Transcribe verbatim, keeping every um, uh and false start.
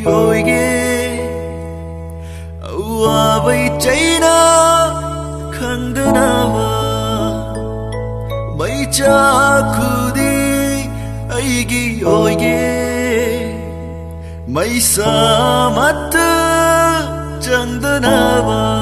ꯑꯣꯏꯒꯦ ꯑꯋꯥꯕꯩ ꯆꯩꯅ ꯈꯪꯗꯅꯕ ꯃꯩꯆꯥꯛꯈꯨꯗꯤ ꯑꯩꯒꯤ ꯑꯣꯏꯒꯦ ꯃꯩꯁꯥ ꯑꯃꯠꯇ ꯆꯪꯗꯅꯕ